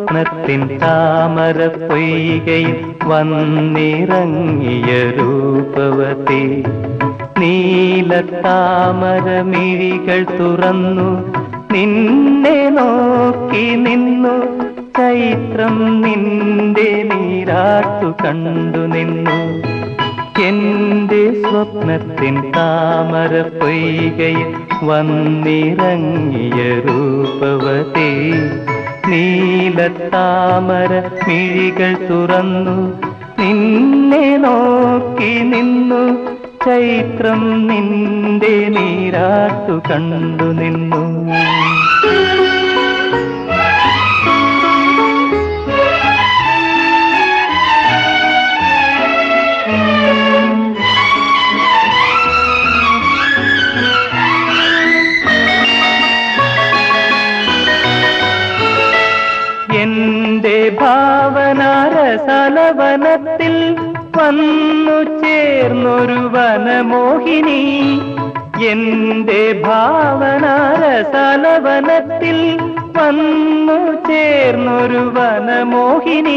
സ്വപ്നത്തിൻ താമര പൊയ്കയിൽ വന്നിറങ്ങിയ രൂപവതി നീലത്താമരമിഴികൾ തുറന്നു നിന്നെ നോക്കി നിന്നു ചൈത്രം നിന്റെ നീരാട്ടു കണ്ടു നിന്നു എന്റെ സ്വപ്നത്തിൻ താമര പൊയ്കയിൽ വന്നിറങ്ങിയ രൂപവതി നീലത്താമര മിഴികൾ തുറന്നു നിന്നെ നോക്കി നിന്നു ചൈത്രം നിന്റെ നീരാട്ടു കണ്ടു നിന്നു എന്റെ ഭാവനാരസലവനത്തിൽ വന്നു ചേർന്നൊരു വനമോഹിനി എന്റെ ഭാവനാരസലവനത്തിൽ വന്നു ചേർന്നൊരു വനമോഹിനി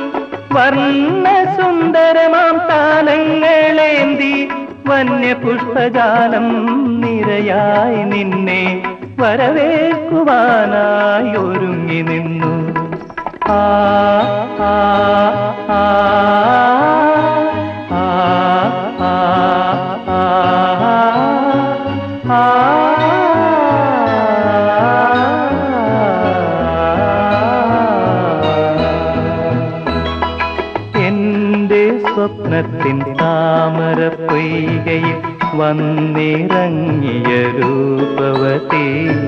വർണ്ണസുന്ദരമാം താലങ്ങളേന്തി വന്യപുഷ്പജാലം നിരയായി നിന്നെ വരവേൽക്കുവാനായി ഒരുങ്ങി നിന്നു ആ ആ ആ ആ ആ ആ എന്റെ സ്വപ്നത്തിൻ താമര പൊയ്കയിൽ വന്നിറങ്ങിയ രൂപവതി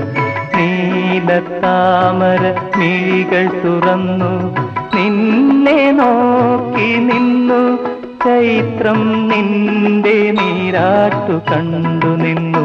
നീലത്താമര മിഴികൾ തുറന്നു നിന്നെ നോക്കി നിന്നു ചൈത്രം നിന്റെ നീരാട്ടു കണ്ടു നിന്നു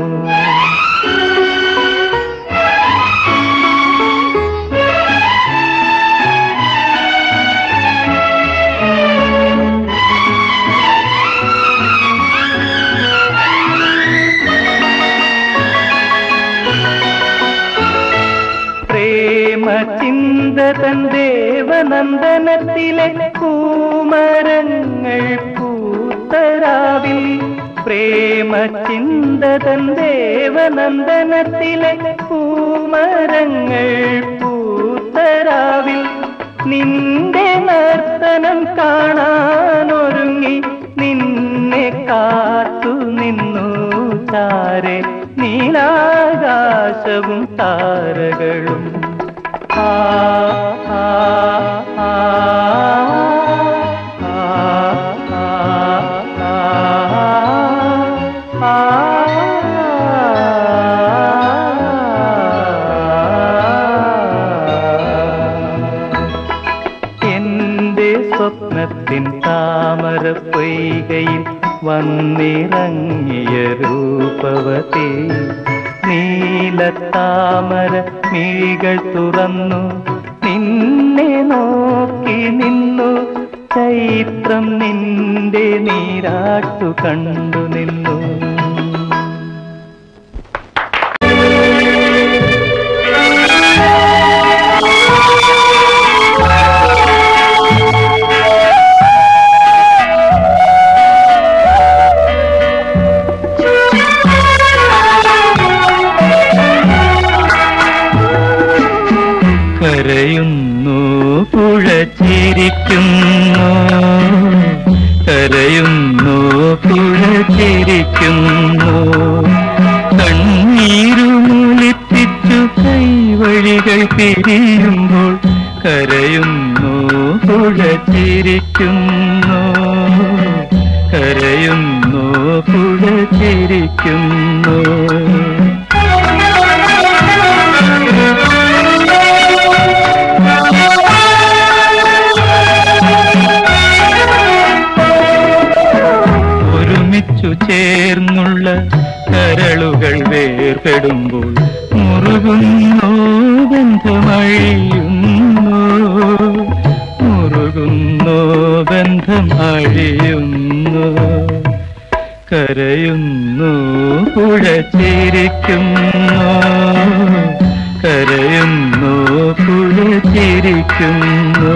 ചിന്തതൻ ദേവനന്ദനത്തിലെ പൂമരങ്ങൾ പൂത്തരാവിൽ പ്രേമചിന്തതൻ ദേവനന്ദനത്തിലെ പൂമരങ്ങൾ പൂത്തരാവിൽ നിന്റെ നർത്തനം കാണാനൊരുങ്ങി നിന്നെ കാത്തു നിന്നു ചാരെ നീലാകാശവും താരകളും ആ ആ ആ എന്റെ സ്വപ്നത്തിൻ താമര പൊയ്കയിൽ വന്നിറങ്ങിയ രൂപവതി നീലത്താമര മിഴികൾ തുറന്നു നിന്നെ നോക്കി നിന്നു ചൈത്രം നിന്റെ നീരാട്ടു കണ്ടു നിന്നു കരയുന്നു പുഴ ചിരിക്കുന്നു കരയുന്നു പുഴ ചിരിക്കുന്നു കണ്ണീരുമൊലിപ്പിച്ചു കൈവഴികൾ പിരിയുമ്പോൾ കരയുന്നു പുഴ ചിരിക്കുന്നു കരയുന്നു പുഴ ചിരിക്കുന്നു ചേർന്നുള്ള കരളുകൾ വേർപെടുമ്പോൾ മുറുകുന്നോ ബന്ധമഴിയുന്നു മുറുകുന്നോ ബന്ധം അഴിയുന്നു കരയുന്നു പുഴ ചിരിക്കുന്നു കരയുന്നു പുഴ ചിരിക്കുന്നു.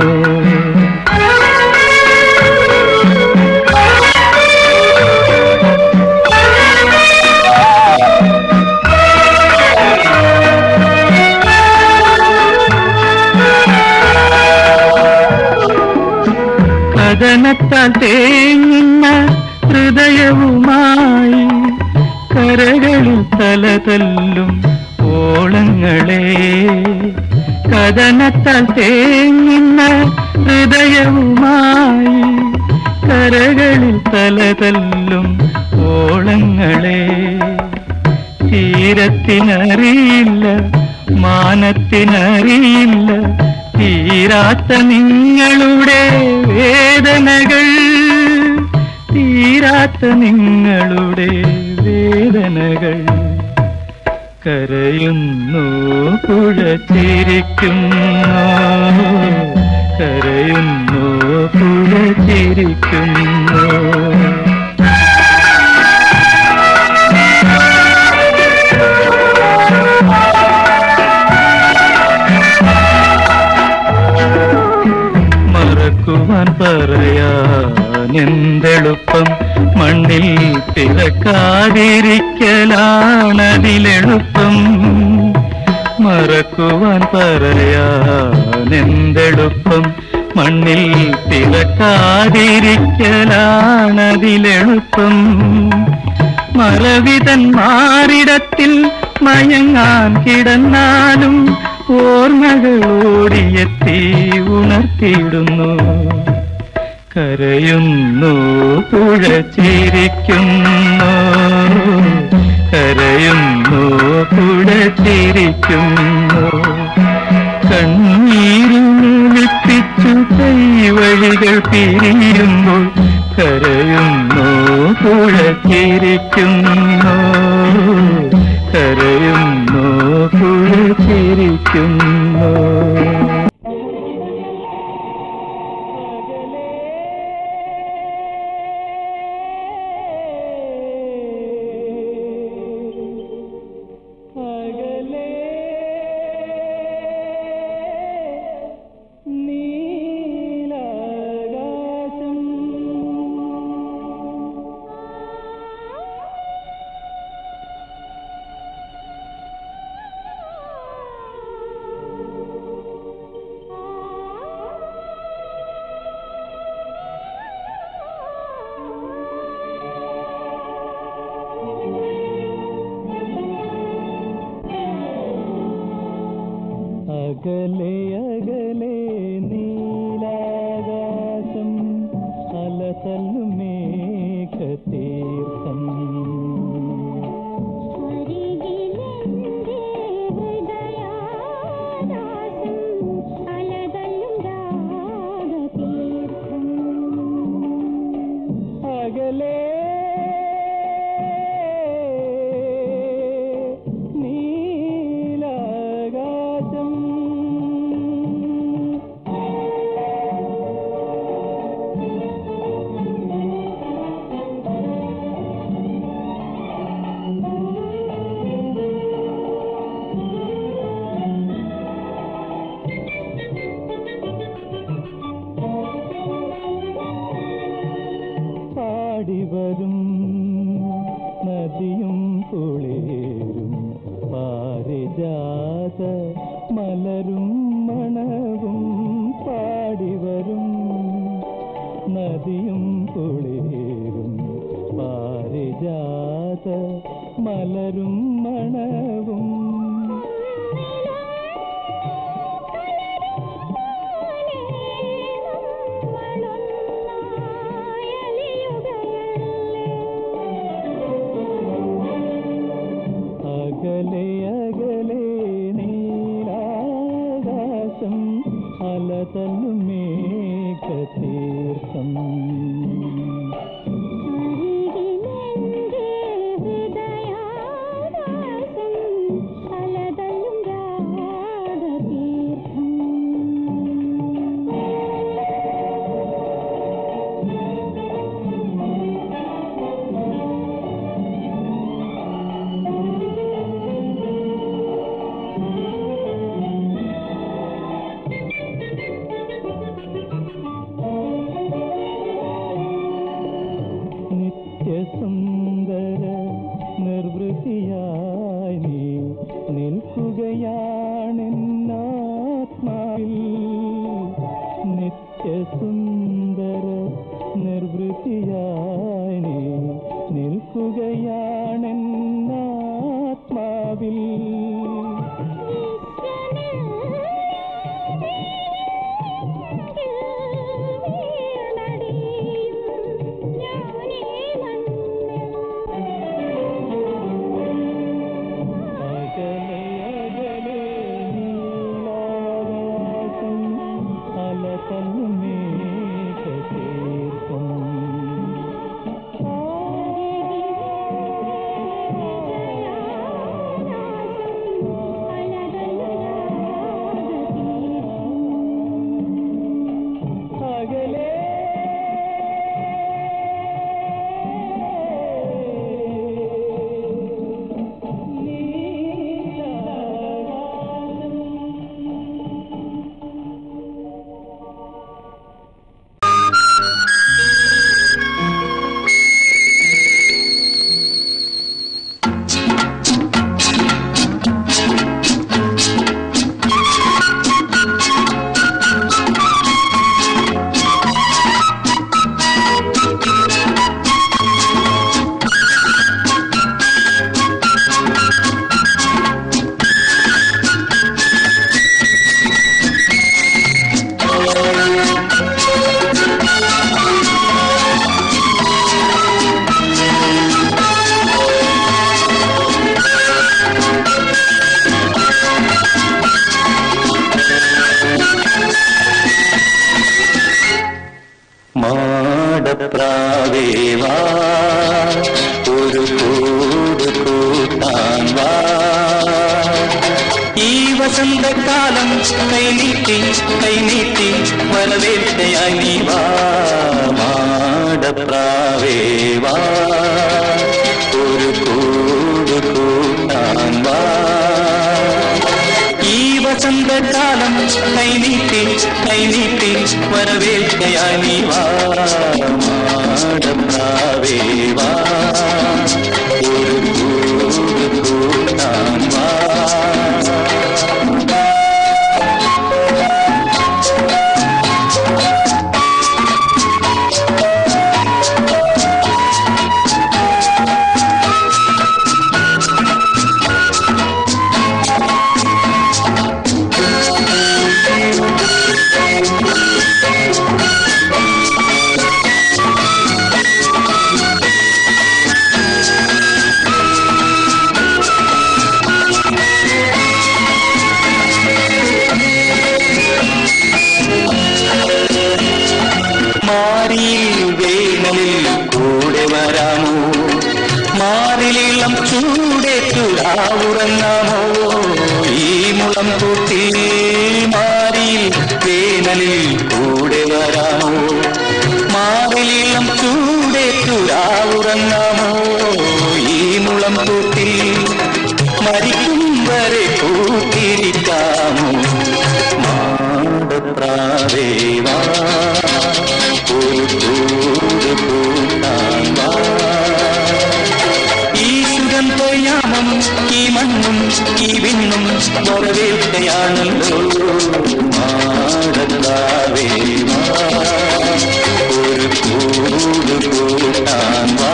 കഥനത്താൽ തേങ്ങുന്ന ഹൃദയവുമായി കരകളിൽ തലതല്ലും ഓളങ്ങളെ. കഥനത്താൽ തേങ്ങുന്ന ഹൃദയവുമായി കരകളിൽ തലതല്ലും ഓളങ്ങളെ. തീരത്തിനറിയില്ല മാനത്തിനറിയില്ല തീരാത്ത നിങ്ങളുടെ വേദനകൾ, തീരാത്ത നിങ്ങളുടെ വേദനകൾ. കരയുന്നു പുഴ ചിരിക്കുന്നു, കരയുന്നു പുഴ ചിരിക്കുന്നു. മറക്കുവാൻ പറയാനെന്തെളുപ്പം, മണ്ണിൽ പിറക്കാതിരിക്കലാണതിലെളുപ്പം. മറക്കുവാൻ പറയാനെന്തെളുപ്പം, മണ്ണിൽ പിറക്കാതിരിക്കലാണതിലെളുപ്പം. മറവിതൻ മാറിടത്തിൽ മയങ്ങാൻ കിടന്നാലും ഓർമ്മകളോടിയെത്തി ഉണർത്തിയിടുന്നു. കരയുന്നു പുഴ ചിരിക്കുന്നു, കരയുന്നു പുഴ ചിരിക്കുന്നു. കണ്ണീരിപ്പിച്ചു കൈവഴികൾ പിരിയുമ്പോൾ കരയുന്നു പുഴ ചിരിക്കുന്നു, കരയുന്നു പുഴ ചിരിക്കുന്നു. അകലെ അകലെ നീലാകാശം അലതല്ലും മേഘതീർത്ഥം. അകലെ പാടിവരും നദിയും കുളിരും പാരിജാത മലരും മണവും. പാടിവരും നദിയും കുളിരും പാരിജാത മലരും മണവും. അകലെ അകലെ നീലാകാശം അലതല്ലും മേഘതീർത്ഥം. ഹൃദയാകാശം നിത്യസുന്ദര നിർവൃതിയായി നീ നിൽക്കുകയാണെന്നാത്മാവിൽ. നിത്യസുന്ദര നിർവൃതിയായി നീ നിൽക്കുകയാണെന്നാത്മാവിൽ. മാടപ്രാവേവാ ഒരു കൂട് കൂട്ടാൻ വാ, ഈ വസന്തകാലം കൈനീട്ടി കൈനീട്ടി വരവേൽക്കയായി നീ വാ. മാടപ്രാവേവാ ഒരു കൂട് കൂട്ടാൻ വാ, ഈ വസന്തകാലം കൈനീട്ടി കൈനീട്ടി വരവേൽക്കയായി നീ വാ. മാടപ്രാവേവാ ഒരു കൂട് കൂട്ടാൻ വാ. വേനലിൽ കൂടെ വരാമോ, മാറിലിളം ചൂടേറ്റുരാവുറങ്ങാമോ, ഈ മുളം കൂട്ടി മാറിയിൽ വേനലിൽ കൂടെ വരാമോ, മാറിലിളം ചൂടേറ്റുരാവുറങ്ങാമോ, ഈ മുളം കൂട്ടി മരിക്കും വരെ കൂട്ടിരിക്കാമോ. മാടപ്രാവേവാ ഈ സുഗന്ധയാമം ഈ മണ്ണും ഈ വിണ്ണും വരവേൽക്കയാണല്ലോ. മാടപ്രാവേവാ ഒരു കൂട് കൂട്ടാൻ വാ.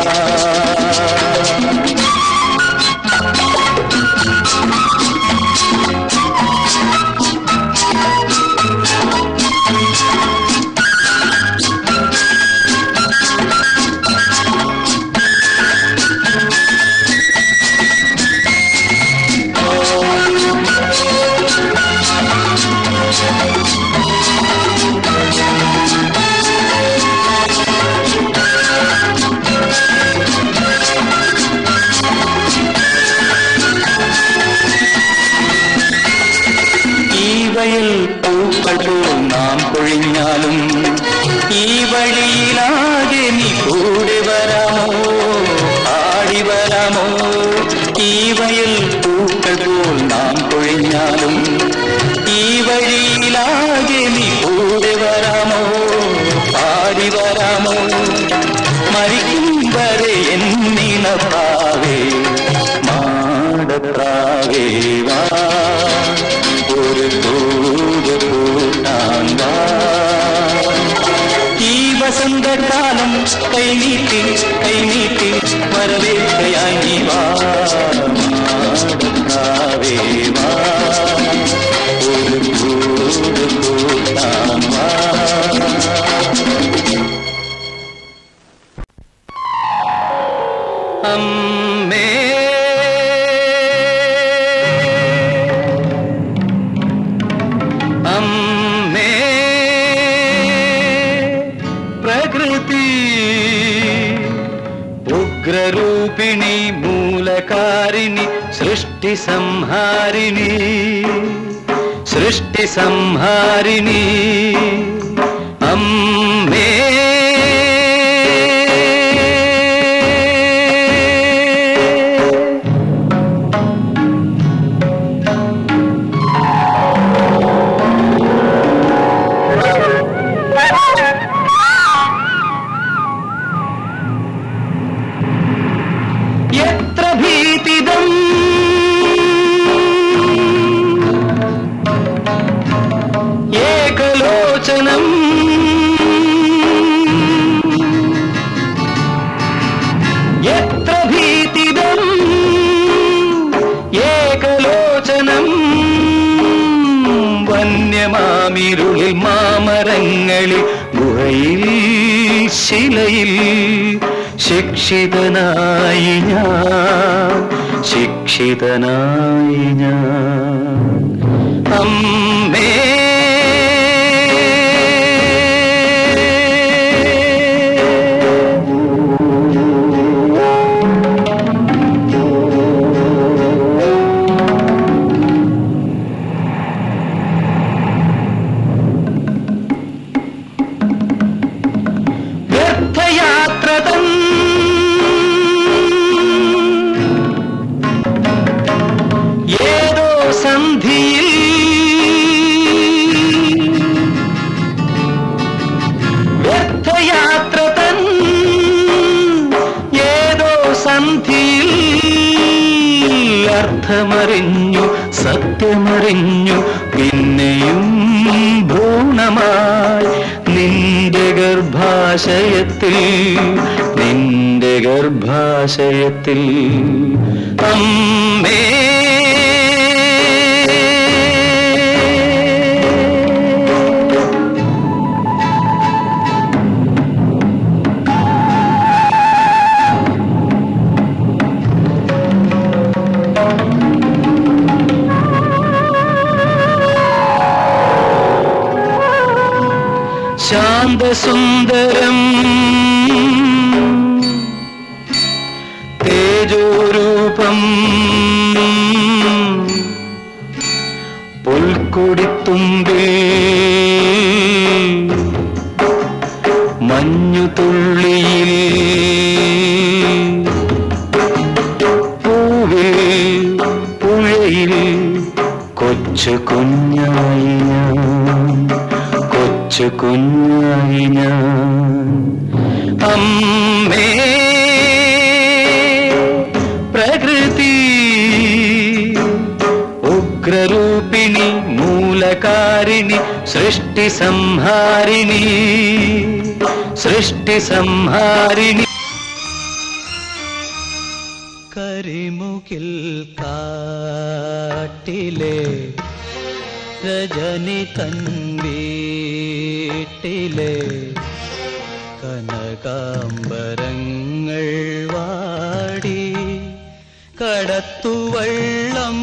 പ്രാവേ മാടപ്രാവേ വാ ഒരു കൂട് കൂട്ടാൻ വാ ഈ വസന്തകാലം കൈനീട്ടി കൈനീട്ടി വരവേൽക്കയായി നീ വാ മാടപ്രാവേ വാ ഒരു കൂട് കൂട്ടാൻ വാ അമ്മേ അമ്മേ പ്രകൃതി ഉഗ്രരൂപിണി മൂലകാരിണി സൃഷ്ടി സംഹാരിണി സൃഷ്ടി സംഹാരിണി അമ്മേ മാമിരുളിൽ മാമരങ്ങളിൽ ഗുഹയിൽ ശിലയിൽ ശിക്ഷിതനായി ഞാൻ ശിക്ഷിതനായി ഞാൻ അമ്മേ അർത്ഥമറിഞ്ഞു സത്യമറിഞ്ഞു പിന്നെയും ഭ്രൂണമായി നിന്റെ ഗർഭാശയത്തിൽ നിന്റെ ഗർഭാശയത്തിൽ അമ്മേ ശാന്തസുന്ദരം തേജോരൂപം പുൽക്കൊടിത്തുമ്പിൽ മഞ്ഞുതുള്ളിയിൽ പൂവിൽ പുഴയിൽ കൊച്ചു കുഞ്ഞായി ഞാൻ കൊച്ചു കുഞ്ഞായി ഞാൻ അമ്മേ പ്രകൃതി ഉഗ്രരൂപിണി മൂലകാരിണി സൃഷ്ടി സംഹാരിണി സൃഷ്ടി സംഹാരിണി കരിമുകിൽ കാട്ടിലെ രജനി തൻവീട്ടിലെ കനകാംബരങ്ങൾ വാടി കടത്തുവള്ളം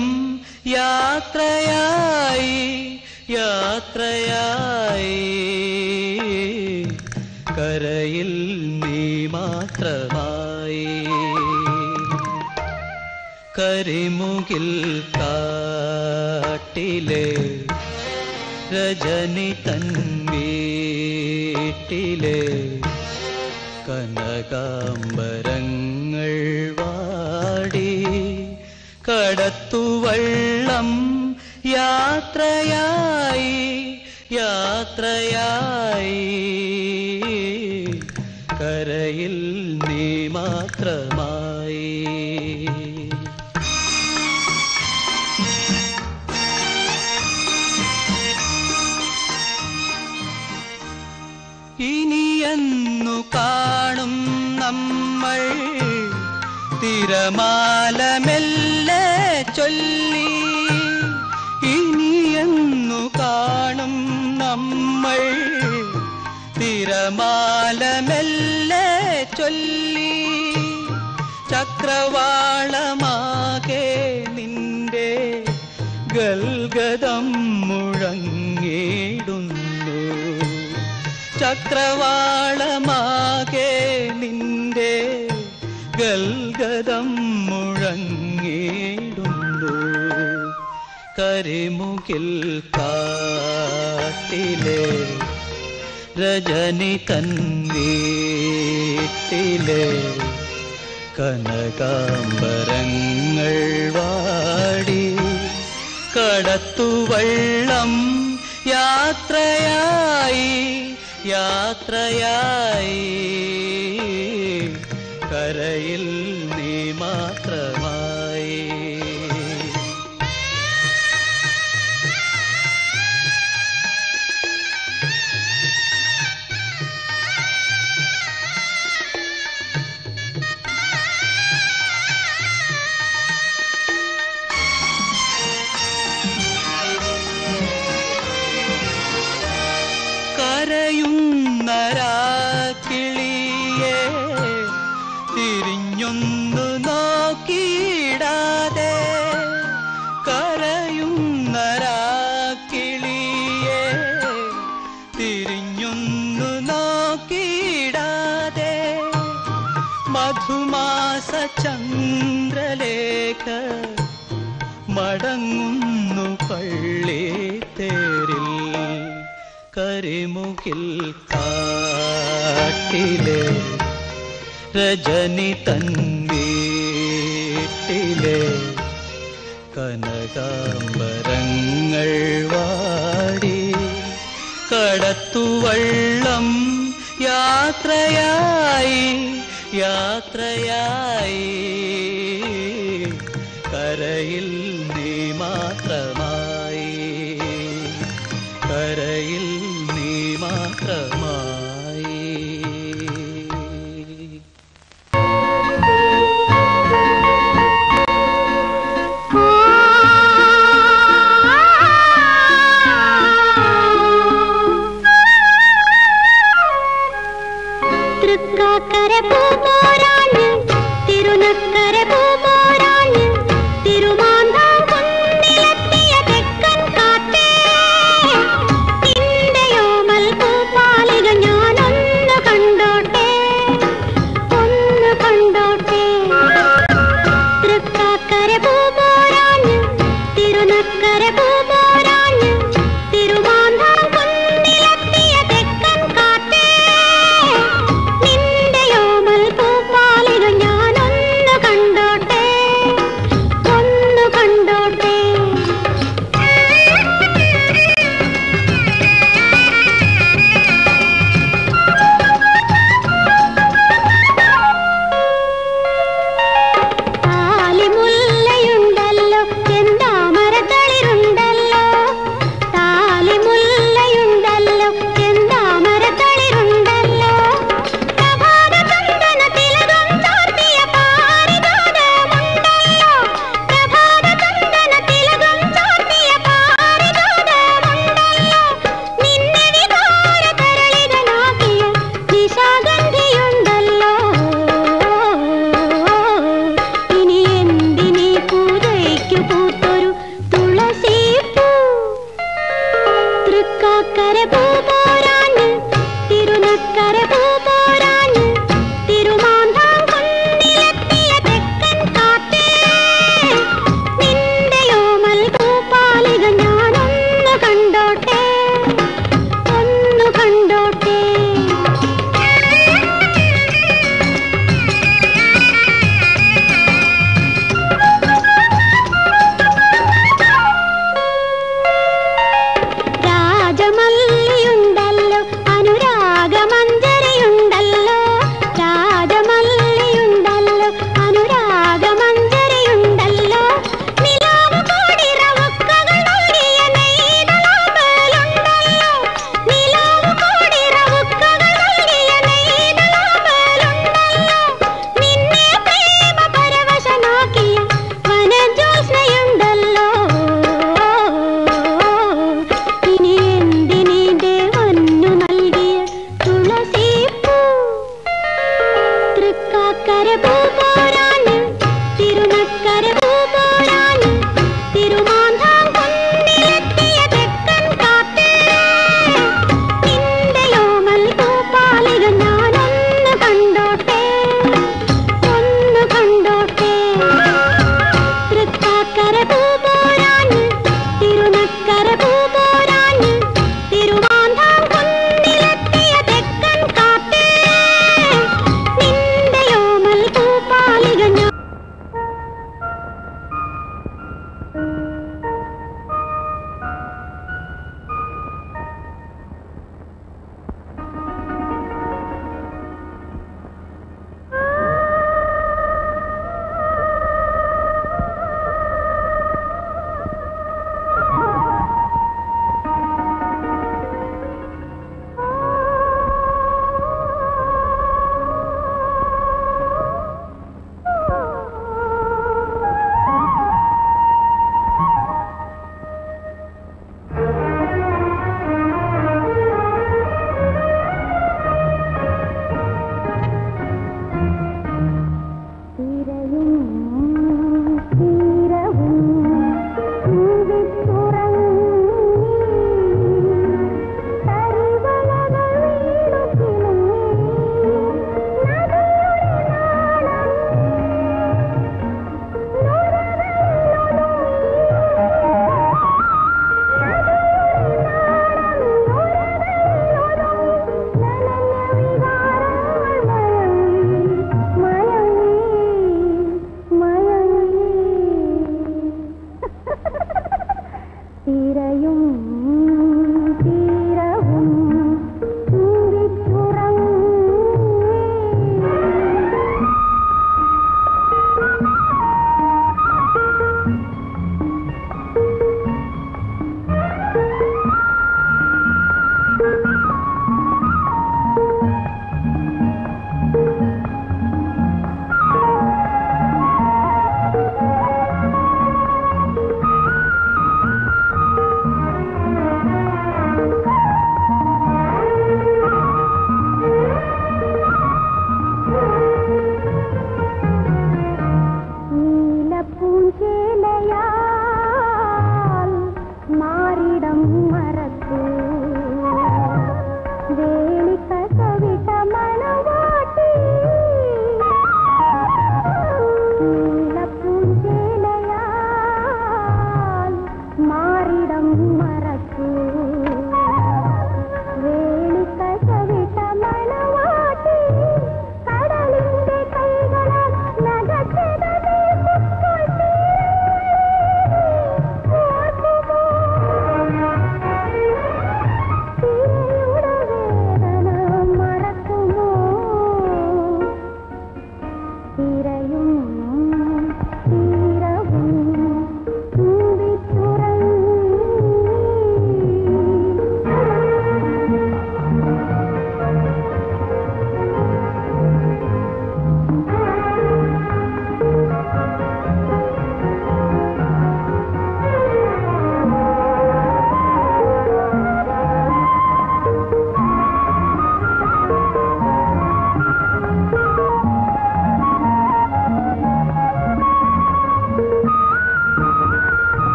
യാത്രയായി യാത്രയായി കരയിൽ നീ മാത്രമായി കരിമുകിൽ കാട്ടിലെ രജനി തൻവീട്ടിലെ കനകാംബരങ്ങൾ വാടി കടത്തുവള്ളം യാത്രയായി യാത്രയായി കരയിൽ നീ മാത്രമായി. ഇനിയെന്നു കാണും നമ്മൾ തിരമാല മെല്ലെ ചൊല്ലി. ഇനിയെന്നു കാണും നമ്മൾ തിരമാല മെല്ലെ ചൊല്ലി. ചക്രവാളമാകെ നിന്റെ ഗൽഗതം മുഴങ്ങിടുന്നു. ചക്രവാളമാകെ നിന്റെ ഗൽഗതം മുഴങ്ങിടുന്നു. കരിമുകിൽ കാട്ടിലെ രജനി തൻ വീട്ടിലെ കനകാംബരങ്ങൾ വാടി. കടത്തുവള്ളം യാത്രയായി യാത്രയായി. കരയിൽ നീ മാത്രമായി. കരയുന്ന രാക്കിളിയെ തിരിഞ്ഞൊന്നു നോക്കിയിടാതെ. കരയുന്ന രാക്കിളിയെ തിരിഞ്ഞൊന്നു നോക്കിയിടാതെ. മധുമാസ ചന്ദ്രലേഖ മടങ്ങുന്നു പള്ളിത്തേരിൽ. കരിമുകിൽ കാട്ടിലെ രജനി തൻ വീട്ടിലെ കനകാംബരങ്ങൾ വാടി. കടത്തുവള്ളം യാത്രയായി യാത്രയായി. കരയിൽ നീ മാത്രമായി. കരയിൽ നീ മാത്രമായി. തൃക്കാക്കര പൂപോരാണ് തിരുനക്കര പൂപോരാണ് തിരുമാന്ത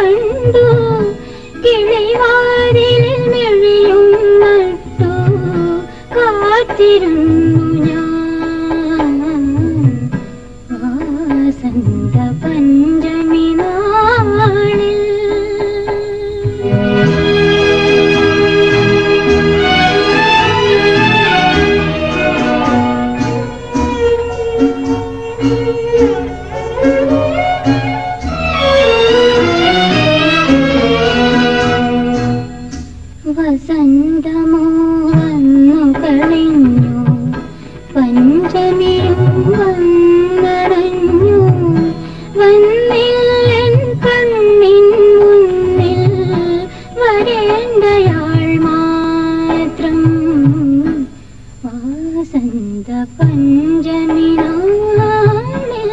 കണ്ടു കിളിവാതിലിൽ മെഴിയും നട്ടു കാത്തിരുന്നു ഞാൻ വസന്ത പഞ്ചമി നാളിൽ. വസന്തമോ വന്നു കളിഞ്ഞു പഞ്ചമിയും വന്നടഞ്ഞു വന്നില്ലൻ കണ്ണിൻ മുന്നിൽ വരേണ്ടയാൾ മാത്രം വസന്ത പഞ്ചമി നാളിൽ.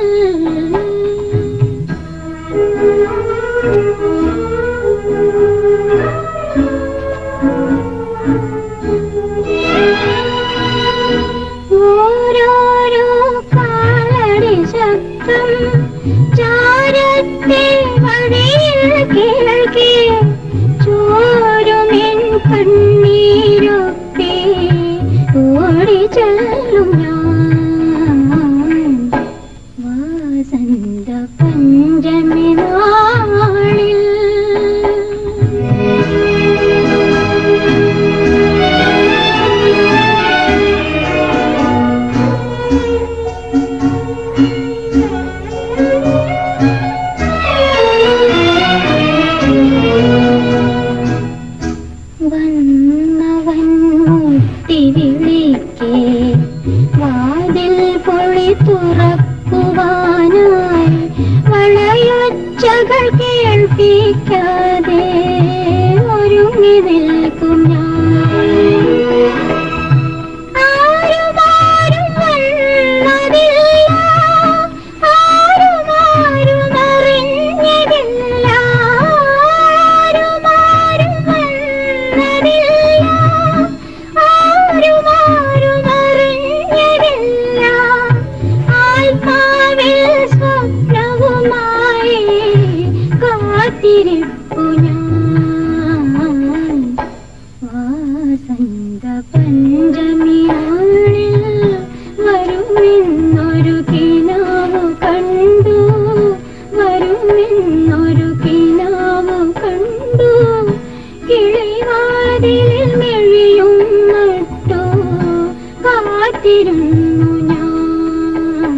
ഓരോരോ കാലടി ശബ്ദം ചാരത്തെ വഴിയിൽ കേൾക്കേ ചോരുമെൻ കണ്ണീരൊക്കെ ഓടി ചെല്ലും ഞാൻ വസന്ത പഞ്ചമി നാളിൽ. വന്നവൻ മുട്ടി വിളിക്കേ വാതിൽ പൊളി തുറക്കുവാനായി വളയൊച്ചകൾ കേൾപ്പിക്കാതെ ഒരുങ്ങി നിൽക്കും ഞാൻ. ആരുമാരും വന്നതില്ല ആരുമാരും അറിഞ്ഞതില്ല ആരുമാരും വന്നതില്ല ആരുമാരും അറിഞ്ഞതില്ല ആത്മാവിൽ സ്വപ്നവുമായി കാത്തിരിപ്പു ഞാൻ വസന്ത പഞ്ചമി നാളിൽ. വരുമെന്നൊരു കിനാവു കണ്ടു വരുമെന്നൊരു കിനാവു കണ്ടു കിളിവാതിലിൽ മെഴിയും നട്ടു കാത്തിരുന്നു ഞാൻ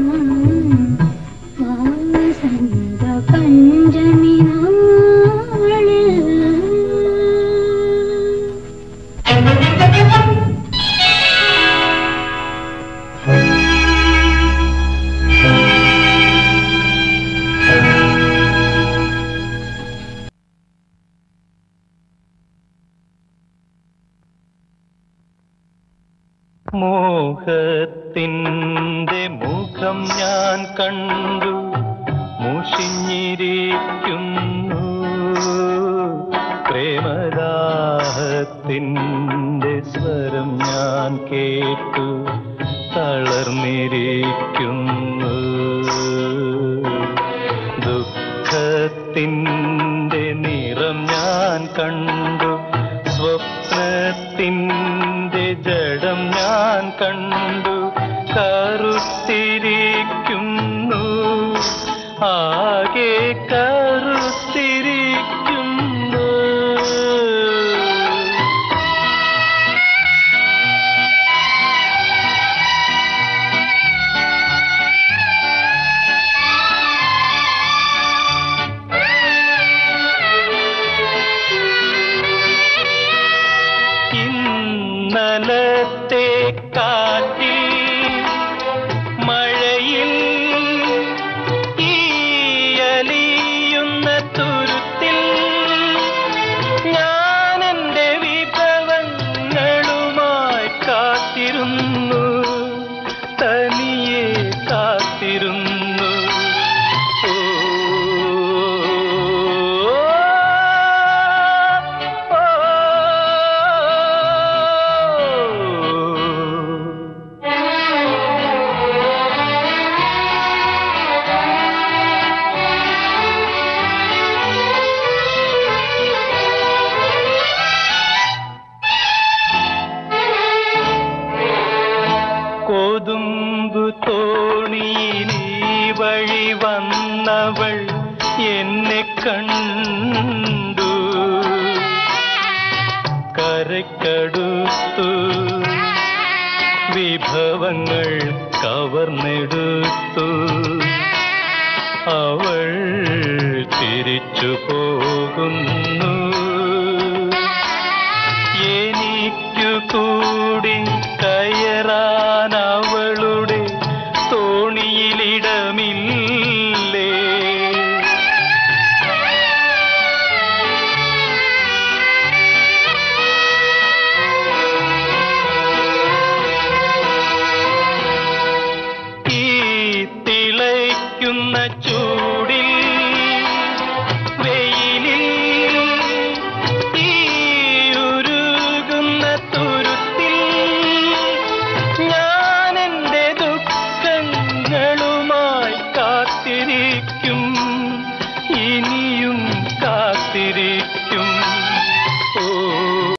വസന്ത പഞ്ചമി നാളിൽ. മോഹത്തിൻ്റെ മുഖം ഞാൻ കണ്ടു മുഷിഞ്ഞിരിക്കുന്നു പ്രേമദാഹത്തിൻ്റെ സ്വരം ഞാൻ കേട്ടു തളർന്നിരിക്കുന്നു ദുഃഖത്തിൻ്റെ നിറം ഞാൻ കണ്ടു സ്വപ്നത്തിൻ്റെ ജഡം ഞാൻ കണ്ടു കറുത്തിരിക്കുന്നു ആകെ കറുത്തിരിക്കുന്നു കണ്ടു കരയ്ക്കടുത്തു വിഭവങ്ങൾ കവർന്നെടുത്തു അവൾ തിരിച്ചു പോകുന്നു എനിക്കു കൂടി കയറാൻ അവളുടെ തോണിയിലിടമില്ലേ ഈ തിളയ്ക്കുന്ന ചൂടിൽ വെയിലിൽ ഈ ഉരുകുന്ന തുരുത്തിൽ ഞാൻ എൻ്റെ ദുഃഖങ്ങളുമായി കാത്തിരിക്കും ഇനിയും കാത്തിരിക്കും